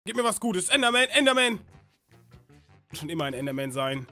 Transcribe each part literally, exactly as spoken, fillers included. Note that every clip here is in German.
Gib mir was Gutes. Enderman, Enderman. Schon immer ein Enderman sein.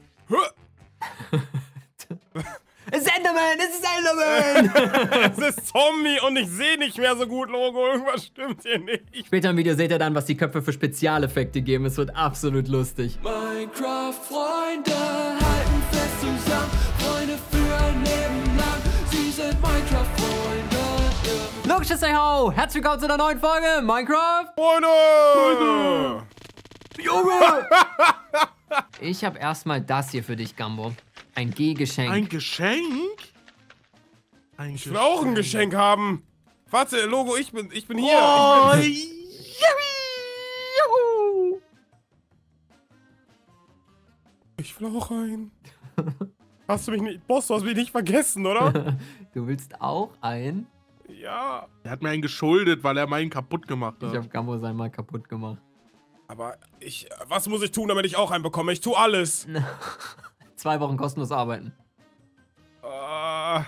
Es ist Enderman, es ist Enderman! Es ist Zombie und ich sehe nicht mehr so gut, Logo. Irgendwas stimmt hier nicht. Später im Video seht ihr dann, was die Köpfe für Spezialeffekte geben. Es wird absolut lustig. Minecraft-Freunde halten fest zusammen. Freunde für ein Leben lang. Sie sind Minecraft-Freunde. Yeah. Logisches Hey Ho! Herzlich willkommen zu einer neuen Folge Minecraft! Freunde! Junge! Ich habe erstmal das hier für dich, Gambo. Ein G-Geschenk. Ein Geschenk? Ein Ich will auch ein Geschenk haben. Warte, Logo, ich bin, ich bin hier. Oh, Ich bin, juhu. ich will auch ein. Hast du mich nicht, Boss, du hast mich nicht vergessen, oder? Du willst auch ein? Ja. Er hat mir einen geschuldet, weil er meinen kaputt gemacht Ich hat. habe Gambo sein mal kaputt gemacht. Aber ich, was muss ich tun, damit ich auch einen bekomme? Ich tue alles. Zwei Wochen kostenlos arbeiten. Äh,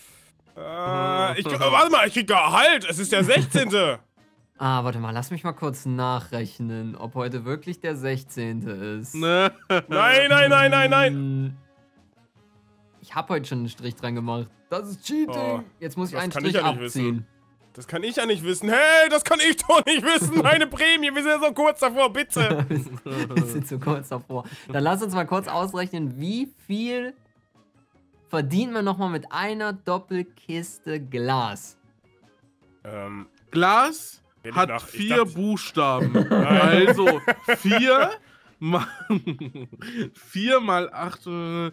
äh, ich, warte mal, ich krieg Gehalt. Es ist der sechzehnte Ah, warte mal, lass mich mal kurz nachrechnen, ob heute wirklich der sechzehnte ist. Ne? Nein, nein, nein, nein, nein. Hm. Ich habe heute schon einen Strich dran gemacht. Das ist Cheating. Oh, Jetzt muss ich das einen kann Strich ich ja nicht abziehen. Das kann ich ja nicht wissen. Hey, das kann ich doch nicht wissen. Meine Prämie, wir sind ja so kurz davor, bitte. Wir sind zu kurz davor. Dann lass uns mal kurz ausrechnen, wie viel verdient man nochmal mit einer Doppelkiste Glas? Ähm, Glas Red ich hat nach. Ich vier dachte- Buchstaben. Also vier mal, vier mal acht, äh,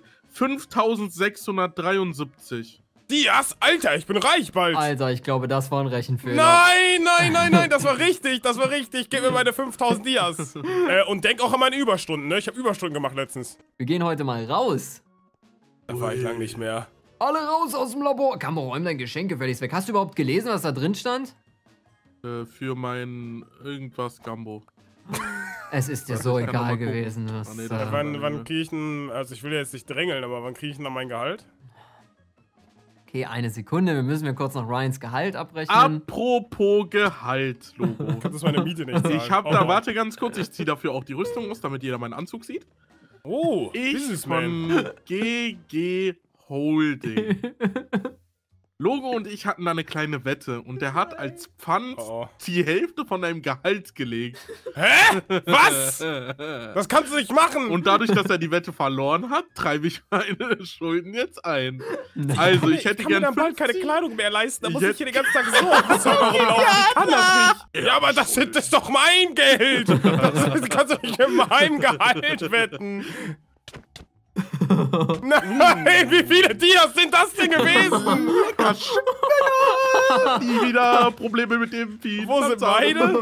fünftausendsechshundertdreiundsiebzig. Dias, Alter, ich bin reich bald. Alter, ich glaube, das war ein Rechenfehler. Nein, nein, nein, nein, das war richtig, das war richtig. Gib mir meine fünftausend Dias. Äh, und denk auch an meine Überstunden, ne? Ich habe Überstunden gemacht letztens. Wir gehen heute mal raus. Da war ich lang nicht mehr. Alle raus aus dem Labor. Gambo, räum dein Geschenk gefälligst weg. Hast du überhaupt gelesen, was da drin stand? Äh, für mein irgendwas Gambo. Es ist dir Warte, so ich kann noch egal mal gucken. gewesen. Was, Ah, nee, äh, da- Äh, wann wann kriege ich denn, also ich will jetzt nicht drängeln, aber wann kriege ich denn dann mein Gehalt? okay, eine Sekunde. Wir müssen mir kurz noch Ryans Gehalt abrechnen. Apropos Gehalt, Logo. Kannst du meine Miete nicht zahlen? Ich hab oh. da, warte ganz kurz, ich ziehe dafür auch die Rüstung aus, damit jeder meinen Anzug sieht. Oh, Ich Businessman. von G G Holding. Logo und ich hatten da eine kleine Wette und der hat als Pfand Oh. die Hälfte von deinem Gehalt gelegt. Hä? Was? Das kannst du nicht machen. Und dadurch, dass er die Wette verloren hat, treibe ich meine Schulden jetzt ein. Nee. Also, ich ich hätte kann mir gern dann bald keine fünfzig. Kleidung mehr leisten. Da Ich muss ich hätte- hier den ganzen Tag so auf dem Server rumlaufen. Ich kann das nicht. Ja, aber das ist, das ist doch mein Geld. Das kannst du nicht mit meinem Gehalt wetten. Nein, wie viele Dias sind das denn gewesen? Nie wieder Probleme mit dem Vieh. Wo sind beide?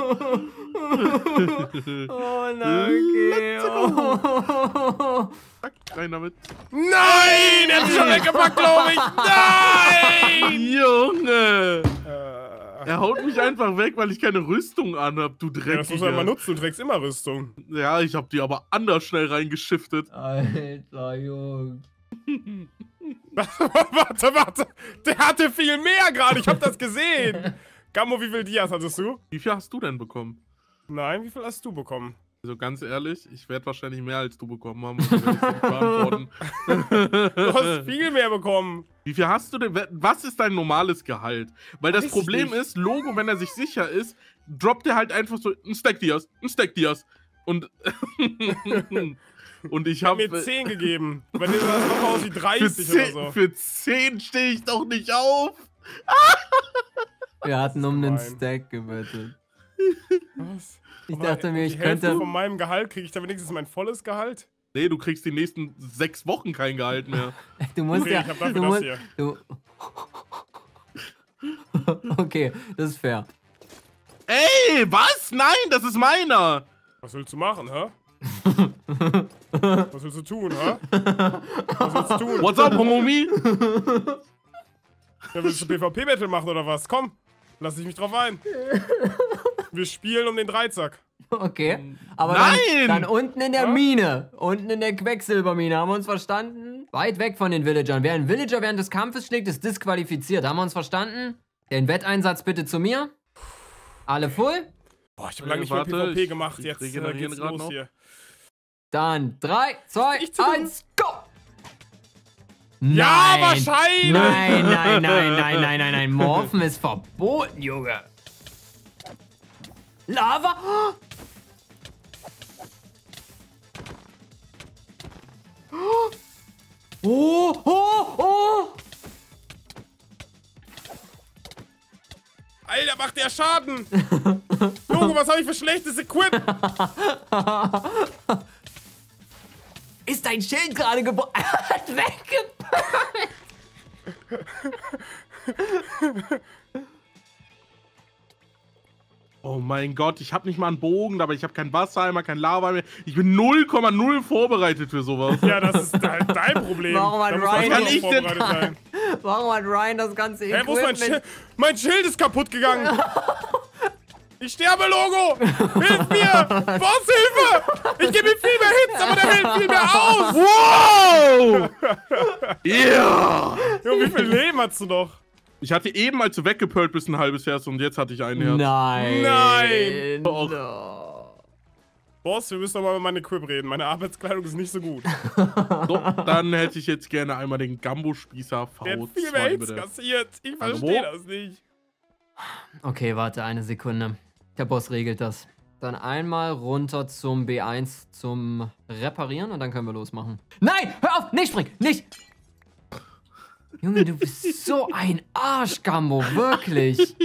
Oh nein, okay. Oh. Zack, rein damit. Nein, er hat sich schon weggepackt, glaube ich. Nein! Junge! Äh, Er haut mich einfach weg, weil ich keine Rüstung anhab, du ja, das muss man immer Dreckiger. nutzen. Du trägst immer Rüstung. Ja, ich hab die aber anders schnell reingeschiftet. Alter, Junge. Warte, warte. Der hatte viel mehr gerade. Ich hab das gesehen. Gammo, wie viel Dias hattest du? Wie viel hast du denn bekommen? Nein, wie viel hast du bekommen? Also ganz ehrlich, ich werde wahrscheinlich mehr als du bekommen haben. Und die werde ich nicht beantworten. Du hast viel mehr bekommen. Wie viel hast du denn? Was ist dein normales Gehalt? Weil das Weiß ich Problem nicht. ist, Logo, wenn er sich sicher ist, droppt er halt einfach so ein Stack Dias, ein Stack Dias. Und, und ich Ich hab habe mir zehn gegeben. Bei dir sah das noch aus wie für dreißig oder zehn, so. für zehn stehe ich doch nicht auf. Wir hatten um den gemein. Stack gewettet. Was? Ich Aber dachte mir, ich die Hälfte könnte... von meinem Gehalt kriege ich da wenigstens mein volles Gehalt? Nee, du kriegst die nächsten sechs Wochen kein Gehalt mehr. Du musst Okay, ja... ich hab dafür du das musst, hier. Du... Okay, das ist fair. Ey, was? Nein, das ist meiner. Was willst du machen, hä? Was willst du tun, hä? Was willst du tun? What's up, homie? Ja, willst du PvP-Battle machen oder was? Komm, lass ich mich drauf ein. Wir spielen um den Dreizack. Okay, aber Nein! Dann, dann unten in der Ja? Mine, unten in der Quecksilbermine, haben wir uns verstanden? Weit weg von den Villagern. Wer einen Villager während des Kampfes schlägt, ist disqualifiziert. Haben wir uns verstanden? Den Wetteinsatz bitte zu mir. Alle full? Boah, ich habe lange Äh, nicht mehr warte, PvP ich- gemacht. ich Jetzt äh, regeneriere geht's grad los noch. hier. Dann drei, zwei, Ich zu tun. eins, go! Ja, Nein. wahrscheinlich. Nein, nein, nein, nein, nein, nein, nein. Morphen ist verboten, Junge. Lava? Oh, oh, oh. Alter, macht der Schaden. Logo, was habe ich für schlechtes Equip? Ist dein Schild gerade gebrochen? Er hat weggepackt. Oh mein Gott, ich habe nicht mal einen Bogen, aber ich habe kein Wassereimer, kein Lava mehr. Ich bin null Komma null vorbereitet für sowas. Ja, das ist halt dein Problem. Warum hat Da muss Ryan man nicht auch vorbereitet denn- sein. Warum hat Ryan das ganze Hä, wo ist mein Equipment? Schild? Mein Schild ist kaputt gegangen. Ich sterbe, Logo. Hilf mir. Boss, Hilfe. Ich gebe ihm viel mehr Hits, aber der hält viel mehr aus. Wow! Ja! Junge, wie viel Leben hast du noch? Ich hatte eben, als du weggepölt bist, ein halbes Herz und jetzt hatte ich ein Herz. Nein. Nein. Doch. No. Boss, wir müssen doch mal über meine Equip reden. Meine Arbeitskleidung ist nicht so gut. So, dann hätte ich jetzt gerne einmal den Gambo-Spießer Der V hat viel mehr zwei, Hits bitte. kassiert. Ich Hallo? verstehe das nicht. Okay, warte eine Sekunde. Der Boss regelt das. Dann einmal runter zum B eins zum Reparieren und dann können wir losmachen. Nein, hör auf, nicht springen, nicht. Junge, du bist so ein Arsch, Gambo, wirklich.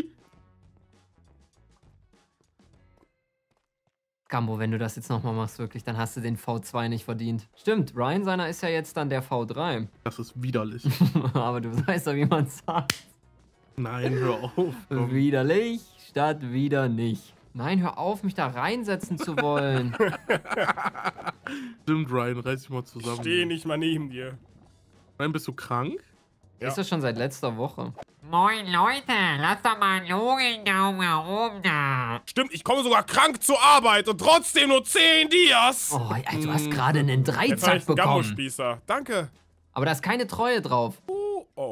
Gambo, wenn du das jetzt nochmal machst, wirklich, dann hast du den V zwei nicht verdient. Stimmt, Ryan seiner ist ja jetzt dann der V drei. Das ist widerlich. Aber du weißt ja, wie man sagt. Nein, hör auf. Komm. Widerlich statt wieder nicht. Nein, hör auf, mich da reinsetzen zu wollen. Stimmt, Ryan, reiß dich mal Ich zusammen. stehe nicht mal neben dir. Ryan, bist du krank? Ja. Ist das schon seit letzter Woche? Moin Leute, lasst doch mal einen Logen-Daumen nach oben da. Stimmt, ich komme sogar krank zur Arbeit und trotzdem nur zehn Dias. Oh, Alter, du hast gerade einen Jetzt habe Dreizack ich einen bekommen. Gambo-Spießer. Danke. Aber da ist keine Treue drauf. Oh. oh.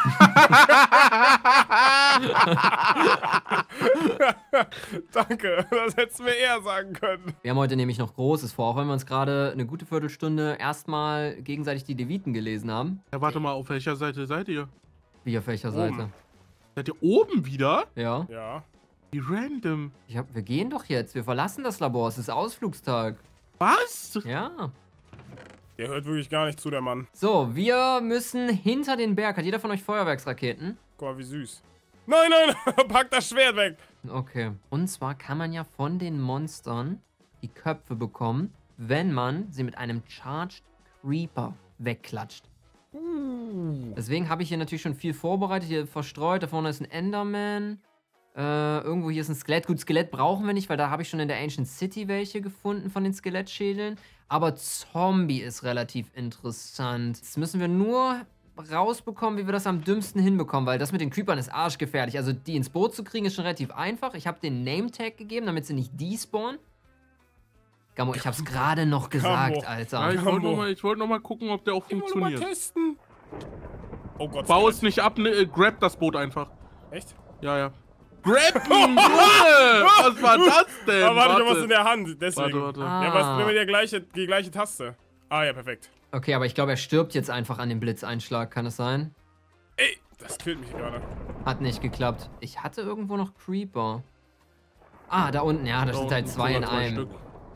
Danke, das hättest du mir eher sagen können. Wir haben heute nämlich noch Großes vor, auch wenn wir uns gerade eine gute Viertelstunde erstmal gegenseitig die Leviten gelesen haben. Ja, warte mal, auf welcher Seite seid ihr? Wie auf welcher Oben. Seite? Seid ihr oben wieder? Ja. Ja. Wie random. Ich hab, wir gehen doch jetzt. Wir verlassen das Labor. Es ist Ausflugstag. Was? Ja. Der hört wirklich gar nicht zu, der Mann. So, wir müssen hinter den Berg. Hat jeder von euch Feuerwerksraketen? Guck mal, wie süß. Nein, nein, pack das Schwert weg. Okay. Und zwar kann man ja von den Monstern die Köpfe bekommen, wenn man sie mit einem Charged Creeper wegklatscht. Deswegen habe ich hier natürlich schon viel vorbereitet. Hier verstreut. Da vorne ist ein Enderman. Äh, irgendwo hier ist ein Skelett. Gut, Skelett brauchen wir nicht, weil da habe ich schon in der Ancient City welche gefunden von den Skelettschädeln. Aber Zombie ist relativ interessant. Jetzt müssen wir nur rausbekommen, wie wir das am dümmsten hinbekommen, weil das mit den Creepern ist arschgefährlich. Also die ins Boot zu kriegen ist schon relativ einfach. Ich habe den Name-Tag gegeben, damit sie nicht despawnen. Gammo, ich habe es gerade noch gesagt, Gammo. Ja, Alter. ich wollte noch, mal- ich wollte noch mal gucken, ob der auch Ich will mal funktioniert. testen. Oh Gott. Bau Skelett. es nicht ab, ne, äh, grab das Boot einfach. Echt? Ja, ja. Grab ihn, Junge! Was war das denn? Aber warte, ich hab was Warte. in der Hand, deswegen. Warte, warte. Ja, was, nehmen wir die gleiche, die gleiche Taste. Ah, ja, perfekt. Okay, aber ich glaube, er stirbt jetzt einfach an dem Blitzeinschlag. Kann es sein? Ey, das killt mich gerade. Hat nicht geklappt. Ich hatte irgendwo noch Creeper. Ah, da unten. Ja, da sind halt unten zwei in sogar zwei einem. Stück.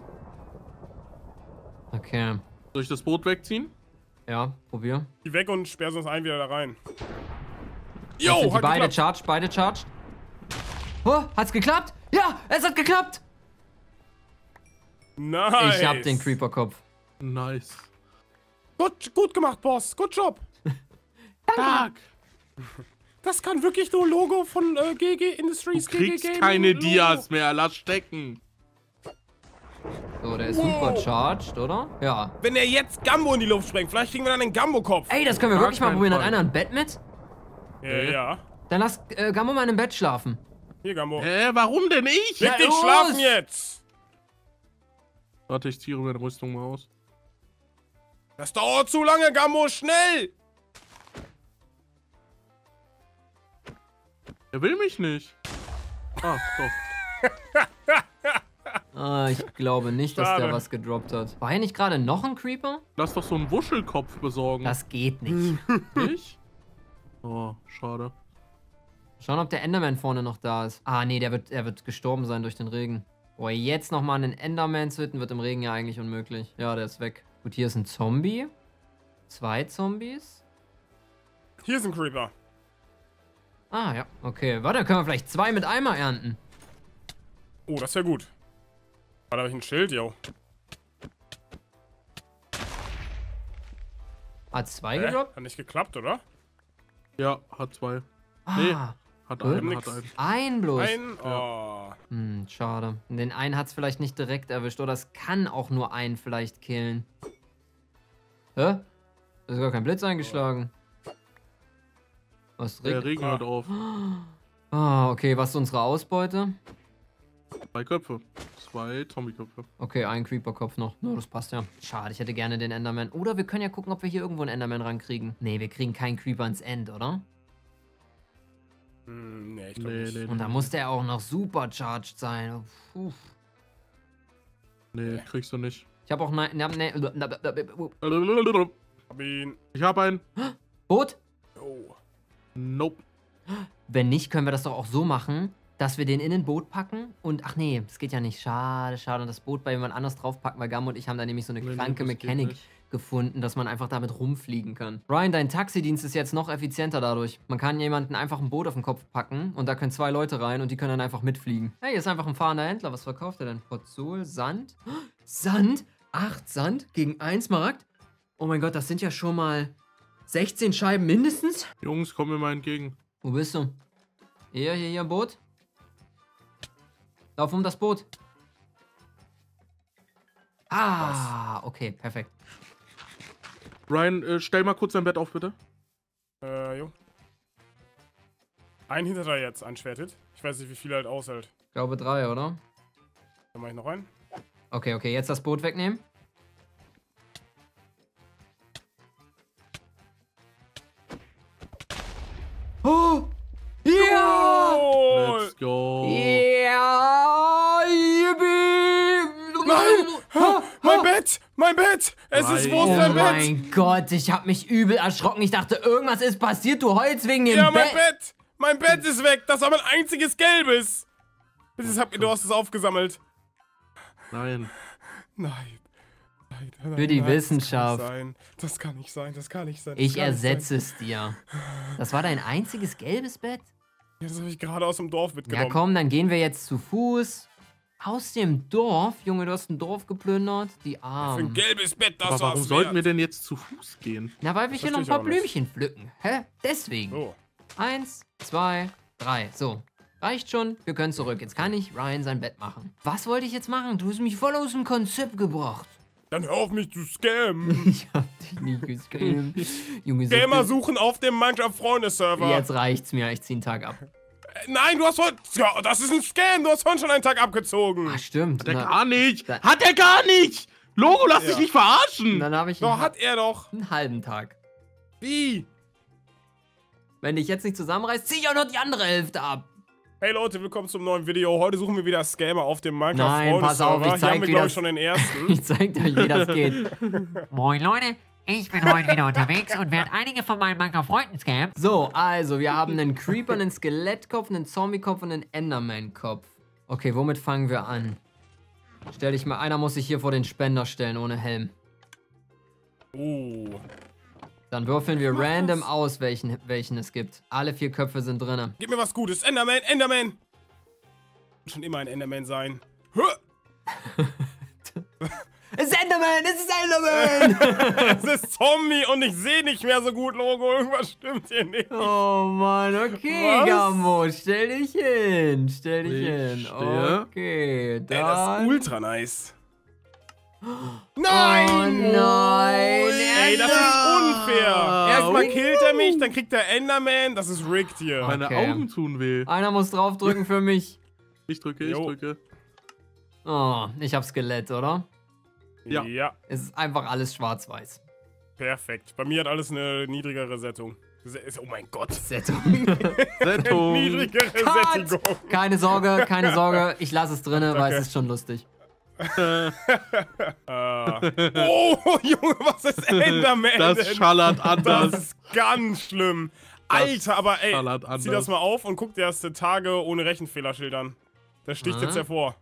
Okay. Soll ich das Boot wegziehen? Ja, probier. Die weg und sperr uns ein wieder da rein. Jetzt Jo, sind die hat beide geklappt. charged, beide charged. Oh, hat's geklappt? Ja, es hat geklappt. Nice. Ich hab den Creeper-Kopf. Nice. Gut, gut gemacht, Boss. Good job. Stark. Das kann wirklich nur Logo von äh, G G Industries. Du kriegst G G Gaming keine Logo. Dias mehr, lass stecken. So, der ist Wow. super charged, oder? Ja. Wenn er jetzt Gambo in die Luft sprengt, vielleicht kriegen wir dann den Gambo-Kopf. Ey, das können wir Gar wirklich mal keinen probieren. Hat Fall. einer ein Bett mit? Ja, ja. Dann lass äh, Gammo mal in einem Bett schlafen. Hier, Gambo. Hä, warum denn ich? Leg Ja, dich los. schlafen jetzt. Warte, ich ziehe meine Rüstung mal aus. Das dauert zu lange, Gambo. Schnell. Er will mich nicht. Ah, doch. Ah, ich glaube nicht, dass Schade. der was gedroppt hat. War hier nicht gerade noch ein Creeper? Lass doch so einen Wuschelkopf besorgen. Das geht nicht. nicht? Oh, schade. Schauen, ob der Enderman vorne noch da ist. Ah, nee, der wird, er wird gestorben sein durch den Regen. Boah, jetzt nochmal einen Enderman zu hitten, wird im Regen ja eigentlich unmöglich. Ja, der ist weg. Gut, hier ist ein Zombie. Zwei Zombies. Hier ist ein Creeper. Ah, ja, okay. Warte, können wir vielleicht zwei mit Eimer ernten. Oh, das wäre gut. Ah, da habe ich ein Schild, yo. Hat zwei Hä? gedroppt? Hat nicht geklappt, oder? Ja, hat zwei. Ah, Nee. Hat Gut. einen, Nix. hat einen. ein bloß. Ein. Oh. Hm, schade. Den einen hat es vielleicht nicht direkt erwischt. Oder es kann auch nur einen vielleicht killen. Hä? Da ist gar kein Blitz eingeschlagen. Was Der regt? Regen hört auf. Ah, okay. Was ist unsere Ausbeute? Zwei Köpfe. Zwei Zombie-Köpfe. Okay, ein Creeper-Kopf noch. No, das passt ja. Schade, ich hätte gerne den Enderman. Oder wir können ja gucken, ob wir hier irgendwo einen Enderman rankriegen. Nee, wir kriegen keinen Creeper ins End, oder? Hm, nee, ich glaube Nee, nicht. nee, Und da nee. muss der auch noch supercharged sein. Puh. Nee, kriegst du nicht. Ich habe auch nein. Ne, ne, Hab ihn. Ich hab einen. Boot? Oh. Nope. Wenn nicht, können wir das doch auch so machen, dass wir den in ein Boot packen und, ach nee, das geht ja nicht. Schade, schade. Und das Boot bei jemand anders draufpacken, weil Gam und ich haben da nämlich so eine Nee, nee, kranke das geht Mechanik nicht. gefunden, dass man einfach damit rumfliegen kann. Ryan, dein Taxidienst ist jetzt noch effizienter dadurch. Man kann jemanden einfach ein Boot auf den Kopf packen und da können zwei Leute rein und die können dann einfach mitfliegen. Hey, hier ist einfach ein fahrender Händler. Was verkauft er denn? Potzol, Sand? Sand? Acht Sand gegen eins Smaragd? Oh mein Gott, das sind ja schon mal sechzehn Scheiben mindestens. Jungs, komm mir mal entgegen. Wo bist du? Hier, hier, hier im Boot. Lauf um das Boot. Ah, okay, perfekt. Ryan, äh, stell mal kurz dein Bett auf, bitte. Äh, jo. Ein hinter da jetzt, ein Schwerthit. Ich weiß nicht, wie viel er halt aushält. Ich glaube drei, oder? Dann mach ich noch einen. Okay, okay, jetzt das Boot wegnehmen. Oh! Ja! Oh! Let's go. Ja! Yippie! Nein! Ha, mein Bett! Mein Bett! Es ist, wo ist Oh dein Bett? mein Gott, ich hab mich übel erschrocken. Ich dachte, irgendwas ist passiert. Du heulst wegen dem Ja, mein Bett. Bett! Mein Bett ist weg! Das war mein einziges Gelbes! Bitte, hab, du hast es aufgesammelt. Nein. Nein. Nein, nein, Für die nein, Wissenschaft. Das kann nicht sein. Das kann nicht sein. Das kann nicht sein. Das Ich kann nicht sein. ersetze es dir. Das war dein einziges gelbes Bett? Ja, das habe ich gerade aus dem Dorf mitgenommen. Ja, komm, dann gehen wir jetzt zu Fuß. Aus dem Dorf? Junge, du hast ein Dorf geplündert. Die Für ein Armen. gelbes Bett, das Aber warum war's sollten wir wert. denn jetzt zu Fuß gehen? Na, weil wir hier noch ein verstehe ich paar auch nicht. Blümchen pflücken. Hä? Deswegen. So. Eins, zwei, drei. So. Reicht schon. Wir können zurück. Jetzt kann ich Ryan sein Bett machen. Was wollte ich jetzt machen? Du hast mich voll aus dem Konzept gebracht. Dann hör auf mich zu scammen. Ich hab dich nicht gescammt. Junge, so Gamer viel- suchen auf dem Minecraft-Freunde-Server. Jetzt reicht's mir. Ich zieh einen Tag ab. Äh, Nein, du hast heute... Ja, das ist ein Scam. Du hast vorhin schon einen Tag abgezogen. Ah, stimmt. Hat er Na, gar nicht! da- Hat er gar nicht! Logo, lass Ja. dich nicht verarschen! dann habe ich Doch, einen, hat er doch. einen halben Tag. Wie? Wenn dich jetzt nicht zusammenreißt, zieh ich auch noch die andere Hälfte ab. Hey Leute, willkommen zum neuen Video. Heute suchen wir wieder Scammer auf dem Nein, pass auf, Minecraft-Freunde-Server. ich Hier zeig, haben wir, wie glaube das- ich, schon den ersten. Ich zeig dir, wie das geht. Moin Leute, ich bin heute wieder unterwegs und werde einige von meinen Minecraft-Freunden scammen. So, also, wir haben einen Creeper, einen Skelettkopf, einen Zombiekopf und einen Enderman-Kopf. Okay, womit fangen wir an? Stell dich mal, einer muss sich hier vor den Spender stellen, ohne Helm. Oh. Dann würfeln wir Mach random das. aus, welchen, welchen es gibt. Alle vier Köpfe sind drin. Gib mir was Gutes. Enderman, Enderman. Wird schon immer ein Enderman sein. Hö! Es ist Enderman! Es ist Enderman! Es ist Zombie und ich sehe nicht mehr so gut, Logo. Irgendwas stimmt hier nicht. Oh Mann, okay, Was? Gammo, stell dich hin, stell dich Ich hin. stehe. Okay, Ey, das ist dann... ultra nice. Oh Nein! nein! Ey, das ist unfair. Erstmal Oh. killt er mich, dann kriegt er Enderman. Das ist rigged hier. Meine Okay. Augen tun weh. Einer muss draufdrücken für mich. Ich drücke, ich Jo. drücke. Oh, ich hab Skelett, oder? Ja. Ja, Es ist einfach alles schwarz-weiß. perfekt. Bei mir hat alles eine niedrigere Sättung. Oh mein Gott. Sättigung. Sättigung. Niedrigere Cut! Sättigung. Keine Sorge, keine Sorge. Ich lasse es drinne, weil Okay. es ist schon lustig. Äh. Oh, Junge, was ist Enderman? Das denn? schallert Das anders. ist ganz schlimm. Alter, aber ey, schallert zieh anders. das mal auf und guck dir das Tage ohne Rechenfehler schildern. Das sticht Ah. jetzt hervor.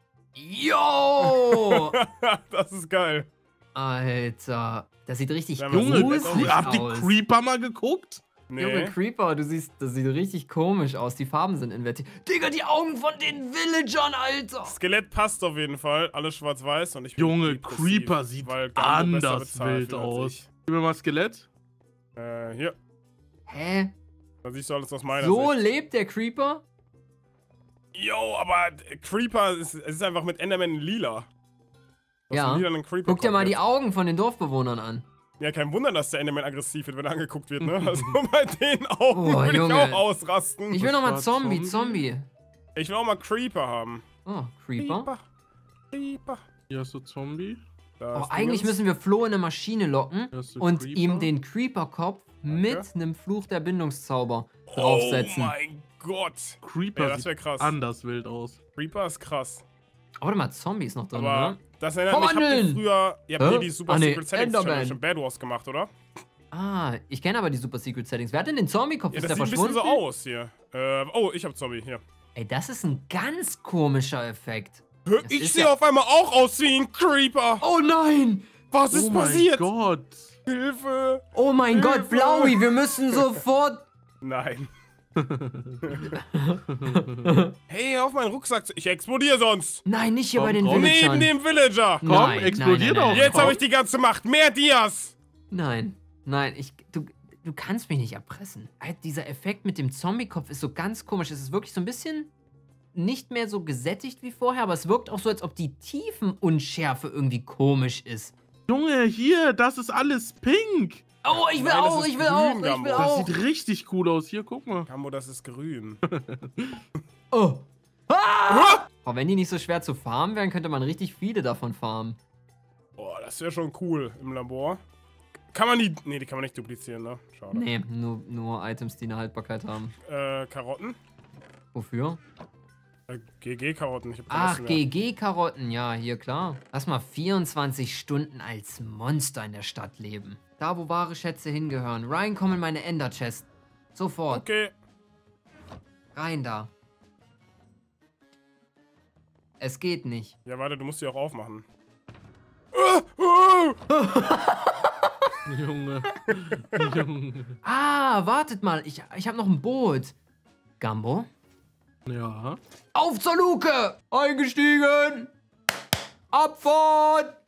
Yo! Das ist geil. Alter, das sieht richtig Wenn man Junge, gruselig habt ihr aus. Creeper mal geguckt? Nee. Junge, Creeper, du siehst, das sieht richtig komisch aus. Die Farben sind invertiert. Digga, die Augen von den Villagern, Alter! Skelett passt auf jeden Fall. Alles schwarz-weiß und ich. Junge, depressiv, Creeper sieht weil Gambo besser anders bezahlt wild wird als aus. ich. Gib mir mal Skelett. Äh, hier. Hä? Da siehst du alles aus meiner So Sicht. lebt der Creeper? Yo, aber Creeper ist, es ist einfach mit Enderman lila. Du hast Ja. einen lilanen Creeper Guck dir mal die jetzt. Augen von den Dorfbewohnern an. Ja, kein Wunder, dass der Enderman aggressiv wird, wenn er angeguckt wird, ne? Also bei den Augen Oh, würde ich Junge. auch ausrasten. Ich will Was noch mal war Zombie, Zombie? Zombie. Ich will auch mal Creeper haben. Oh, Creeper. Creeper. Hier hast du Zombie. Da Oh, ist eigentlich Dingens. müssen wir Flo in eine Maschine locken Hier hast du und Creeper. ihm den Creeper-Kopf mit einem Fluch der Bindungszauber Oh draufsetzen. mein Gott. Creeper Ja, das wär sieht krass. anders wild aus. Creeper ist krass. Oh, warte mal, Zombie ist noch drin, Aber oder? das erinnert mich, habt ihr Verwandeln! früher, ihr habt Hä? hier die Super Ah, nee, Secret Settings Enderman. Challenge in Bad Wars gemacht, oder? Ah, ich kenne aber die Super Secret Settings. Wer hat denn den Zombie-Kopf? Ja, Ist das der sieht ein bisschen verschwunden? so aus hier. Äh, oh, ich hab Zombie, hier. Ey, das ist ein ganz komischer Effekt. Hä, Das Ich ist sehe ja- auf einmal auch aus wie ein Creeper. Oh nein! Was ist oh passiert? mein Gott. Hilfe. Oh mein Hilfe! Gott, Blaui, wir müssen sofort... Nein. Hey, hör auf meinen Rucksack. zu- Ich explodiere sonst. Nein, nicht hier Komm, bei den komm. Villagern. Neben dem Villager. Komm, Nein, explodier nein, nein, doch. nein. Jetzt habe komm. ich die ganze Macht. Mehr Dias. Nein, nein, ich, du, du kannst mich nicht erpressen. Halt, dieser Effekt mit dem Zombie-Kopf ist so ganz komisch. Es ist wirklich so ein bisschen nicht mehr so gesättigt wie vorher, aber es wirkt auch so, als ob die Tiefenunschärfe irgendwie komisch ist. Junge, hier, das ist alles pink. Oh, ich will Nein, das auch, ist ich will grün, auch, ich Gambo. will Das Das auch. sieht richtig cool aus. Hier, guck mal. Gambo, das ist grün. Oh. Ah! Oh, wenn die nicht so schwer zu farmen wären, könnte man richtig viele davon farmen. Boah, das wäre schon cool im Labor. Kann man die... Nee, die kann man nicht duplizieren, ne? Schade. Nee, nur, nur Items, die eine Haltbarkeit haben. Äh, Karotten? Wofür? Äh, G G-Karotten. Ich hab Ach, vergessen, ja. G G-Karotten, ja, hier klar. Lass mal vierundzwanzig Stunden als Monster in der Stadt leben. Da, wo wahre Schätze hingehören. Rein, komm in meine Ender-Chest. Sofort. Okay. Rein da. Es geht nicht. Ja, warte, du musst die auch aufmachen. Ah, ah. Junge. Junge. Ah, wartet mal. Ich, ich habe noch ein Boot. Gambo? Ja. Auf zur Luke! Eingestiegen! Abfahrt!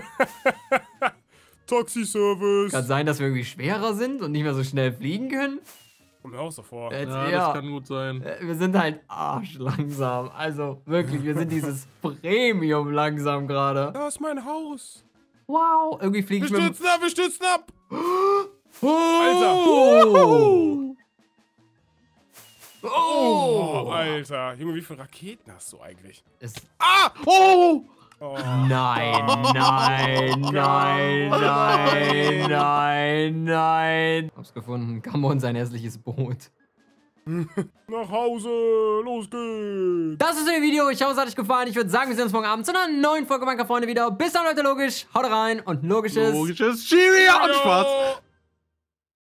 Taxi-Service. Kann sein, dass wir irgendwie schwerer sind und nicht mehr so schnell fliegen können. Kommt mir auch so vor. Jetzt Ja, eher. das kann gut sein. Äh, Wir sind halt arschlangsam. Also wirklich, wir sind dieses Premium langsam gerade. Da ist mein Haus. Wow, irgendwie fliege Wir ich mit dem... stürzen ab, wir stürzen ab. Oh! Oh, Oh! Alter. Junge, wie viele Raketen hast du eigentlich? Es, Ah! Oh! Oh. nein, nein, nein, nein, nein, nein. Hab's gefunden. Gambo und sein hässliches Boot. Nach Hause. Los geht's. Das ist das Video. Ich hoffe, es hat euch gefallen. Ich würde sagen, wir sehen uns morgen Abend zu einer neuen Folge Minecraft Freunde wieder. Bis dann, Leute, logisch. Haut rein und logisches... Logisches Cheerio und Hallo. Spaß.